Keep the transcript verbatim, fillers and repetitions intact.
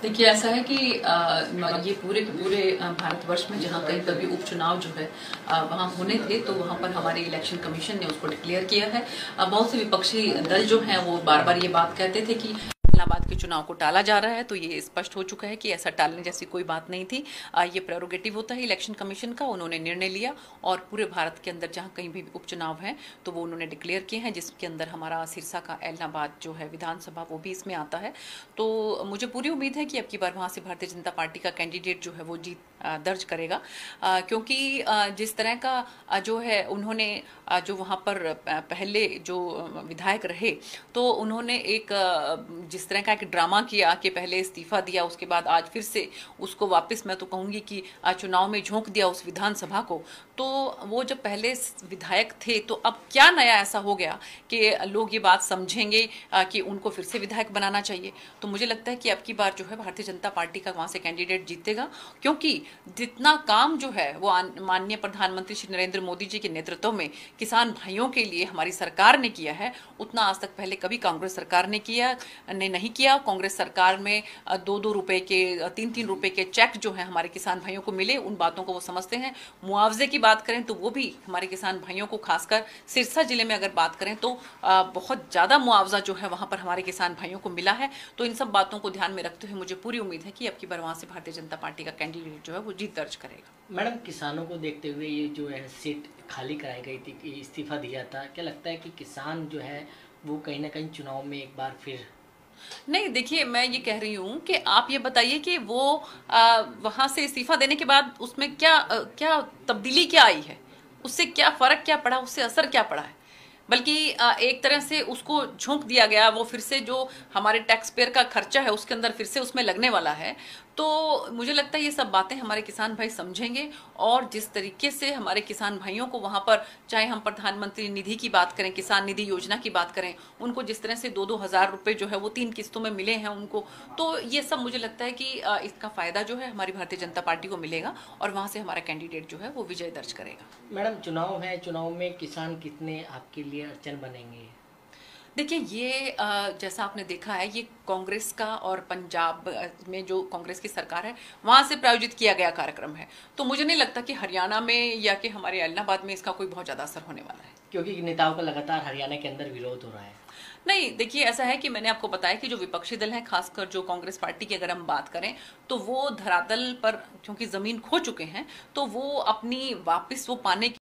देखिए, ऐसा है कि आ, ये पूरे के पूरे भारतवर्ष में जहाँ कहीं पर भी उपचुनाव जो है आ, वहाँ होने थे, तो वहाँ पर हमारे इलेक्शन कमीशन ने उसको डिक्लेयर किया है। आ, बहुत से विपक्षी दल जो हैं वो बार बार ये बात कहते थे कि इलाहाबाद के चुनाव को टाला जा रहा है, तो ये स्पष्ट हो चुका है कि ऐसा टालने जैसी कोई बात नहीं थी। आ, ये प्रेरोगेटिव होता है इलेक्शन कमीशन का। उन्होंने निर्णय लिया और पूरे भारत के अंदर जहां कहीं भी उपचुनाव हैं तो वो उन्होंने डिक्लेयर किए हैं, जिसके अंदर हमारा सिरसा का इलाहाबाद जो है विधानसभा वो भी इसमें आता है। तो मुझे पूरी उम्मीद है कि अब की बार वहाँ से भारतीय जनता पार्टी का कैंडिडेट जो है वो जीत दर्ज करेगा, आ, क्योंकि आ, जिस तरह का आ, जो है उन्होंने आ, जो वहाँ पर पहले जो विधायक रहे तो उन्होंने एक जिस तरह का एक ड्रामा किया कि पहले इस्तीफा दिया, उसके बाद आज फिर से उसको वापस, मैं तो कहूँगी कि चुनाव में झोंक दिया उस विधानसभा को। तो वो जब पहले विधायक थे तो अब क्या नया ऐसा हो गया कि लोग ये बात समझेंगे कि उनको फिर से विधायक बनाना चाहिए। तो मुझे लगता है कि अब की बार जो है भारतीय जनता पार्टी का वहाँ से कैंडिडेट जीतेगा, क्योंकि जितना काम जो है वो माननीय प्रधानमंत्री श्री नरेंद्र मोदी जी के नेतृत्व में किसान भाइयों के लिए हमारी सरकार ने किया है, उतना आज तक पहले कभी कांग्रेस सरकार ने किया ने नहीं किया। कांग्रेस सरकार में दो दो रुपए के तीन तीन रुपए के चेक जो है हमारे किसान भाइयों को मिले, उन बातों को वो समझते हैं। मुआवजे की बात करें तो वो भी हमारे किसान भाइयों को, खासकर सिरसा जिले में अगर बात करें तो बहुत ज्यादा मुआवजा जो है वहां पर हमारे किसान भाइयों को मिला है। तो इन सब बातों को ध्यान में रखते हुए मुझे पूरी उम्मीद है कि अब की बार वहां से भारतीय जनता पार्टी का कैंडिडेट जो है वो जीत दर्ज करेगा। मैडम, किसानों को देखते हुए ये जो है सीट खाली कराई गई थी, इस्तीफा दिया था, क्या लगता है कि किसान जो है वो कहीं ना कहीं चुनाव में एक बार फिर? नहीं, देखिए, मैं ये कह रही हूँ कि आप ये बताइए कि वो वहां से इस्तीफा देने के बाद उसमें क्या आ, क्या तब्दीली क्या आई है, उससे क्या फर्क क्या पड़ा, उससे असर क्या पड़ा है। बल्कि एक तरह से उसको झोंक दिया गया, वो फिर से जो हमारे टैक्स पेयर का खर्चा है उसके अंदर फिर से उसमें लगने वाला है। तो मुझे लगता है ये सब बातें हमारे किसान भाई समझेंगे, और जिस तरीके से हमारे किसान भाइयों को वहां पर, चाहे हम प्रधानमंत्री निधि की बात करें, किसान निधि योजना की बात करें, उनको जिस तरह से दो दो हजार रुपए जो है वो तीन किस्तों में मिले हैं उनको, तो ये सब मुझे लगता है कि इसका फायदा जो है हमारी भारतीय जनता पार्टी को मिलेगा और वहां से हमारा कैंडिडेट जो है वो विजय दर्ज करेगा। मैडम, चुनाव है, चुनाव में किसान कितने आपके लिए अड़चन बनेंगे? देखिए, ये जैसा आपने देखा है, ये कांग्रेस का और पंजाब में जो कांग्रेस की सरकार है वहां से प्रायोजित किया गया कार्यक्रम है। तो मुझे नहीं लगता कि हरियाणा में या कि हमारे इलाहाबाद में इसका कोई बहुत ज्यादा असर होने वाला है, क्योंकि नेताओं का लगातार हरियाणा के अंदर विरोध हो रहा है। नहीं, देखिए, ऐसा है कि मैंने आपको बताया कि जो विपक्षी दल हैं, खासकर जो कांग्रेस पार्टी की अगर हम बात करें तो वो धरातल पर क्योंकि जमीन खो चुके हैं, तो वो अपनी वापस वो पाने